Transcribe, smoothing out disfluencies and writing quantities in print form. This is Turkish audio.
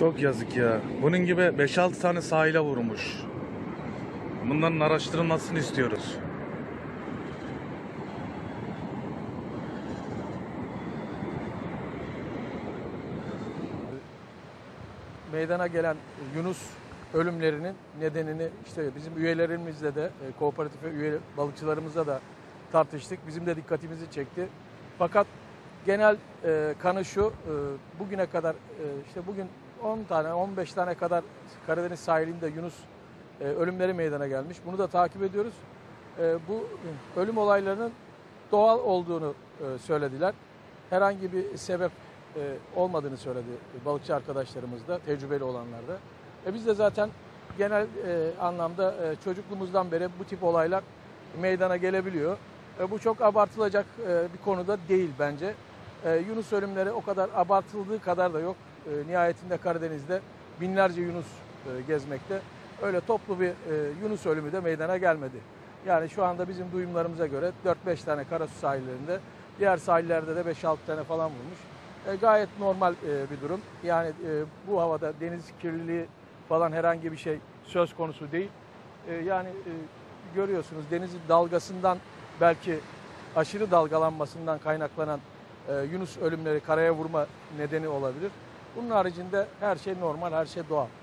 Çok yazık ya. Bunun gibi 5-6 tane sahile vurmuş. Bunların araştırılmasını istiyoruz. Meydana gelen Yunus ölümlerinin nedenini işte bizim üyelerimizle de kooperatif üye balıkçılarımızla da tartıştık. Bizim de dikkatimizi çekti. Fakat genel kanı şu, bugüne kadar işte bugün 10 tane 15 tane kadar Karadeniz sahilinde Yunus ölümleri meydana gelmiş. Bunu da takip ediyoruz. Bu ölüm olaylarının doğal olduğunu söylediler. Herhangi bir sebep olmadığını söyledi balıkçı arkadaşlarımız da, tecrübeli olanlar da. Biz de zaten genel anlamda çocukluğumuzdan beri bu tip olaylar meydana gelebiliyor. Bu çok abartılacak bir konu da değil bence. Yunus ölümleri o kadar abartıldığı kadar da yok. Nihayetinde Karadeniz'de binlerce Yunus gezmekte. Öyle toplu bir Yunus ölümü de meydana gelmedi. Yani şu anda bizim duyumlarımıza göre 4-5 tane Karasu sahillerinde, diğer sahillerde de 5-6 tane falan vurmuş. Gayet normal bir durum. Yani bu havada deniz kirliliği falan herhangi bir şey söz konusu değil. Yani görüyorsunuz denizin dalgasından, belki aşırı dalgalanmasından kaynaklanan Yunus ölümleri karaya vurma nedeni olabilir. Bunun haricinde her şey normal, her şey doğal.